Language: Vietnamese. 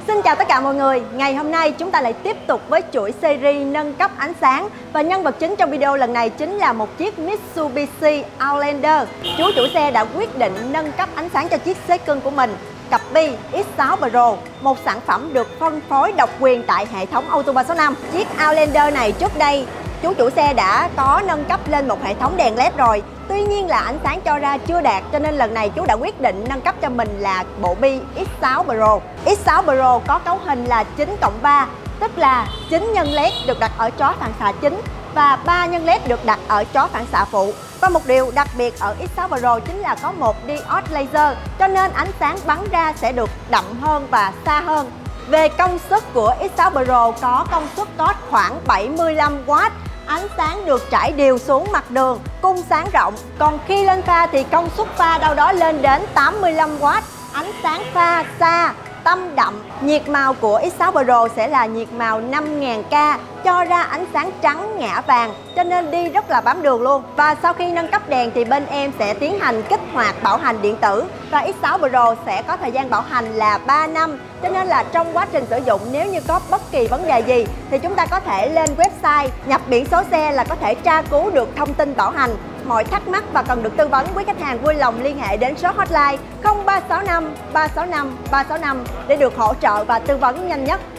Xin chào tất cả mọi người. Ngày hôm nay chúng ta lại tiếp tục với chuỗi series nâng cấp ánh sáng. Và nhân vật chính trong video lần này chính là một chiếc Mitsubishi Outlander. Chú chủ xe đã quyết định nâng cấp ánh sáng cho chiếc xe cưng của mình, cặp Bi X6 Pro, một sản phẩm được phân phối độc quyền tại hệ thống Auto 365. Chiếc Outlander này trước đây chú chủ xe đã có nâng cấp lên một hệ thống đèn LED rồi. Tuy nhiên là ánh sáng cho ra chưa đạt, cho nên lần này chú đã quyết định nâng cấp cho mình là bộ Bi X6 Pro. X6 Pro có cấu hình là 9+3, tức là 9 nhân LED được đặt ở chó phản xạ chính và 3 nhân LED được đặt ở chó phản xạ phụ. Và một điều đặc biệt ở X6 Pro chính là có một diode laser, cho nên ánh sáng bắn ra sẽ được đậm hơn và xa hơn. Về công suất của X6 Pro có công suất COT khoảng 75W. Ánh sáng được trải đều xuống mặt đường, cung sáng rộng. Còn khi lên pha thì công suất pha đâu đó lên đến 85W. Ánh sáng pha xa, tâm đậm. Nhiệt màu của X6 Pro sẽ là nhiệt màu 5000K, cho ra ánh sáng trắng ngã vàng, cho nên đi rất là bám đường luôn. Và sau khi nâng cấp đèn thì bên em sẽ tiến hành kích hoạt bảo hành điện tử. Và X6 Pro sẽ có thời gian bảo hành là 3 năm. Cho nên là trong quá trình sử dụng, nếu như có bất kỳ vấn đề gì thì chúng ta có thể lên website, nhập biển số xe là có thể tra cứu được thông tin bảo hành. Mọi thắc mắc và cần được tư vấn, quý khách hàng vui lòng liên hệ đến số hotline 0365 365 365 để được hỗ trợ và tư vấn nhanh nhất.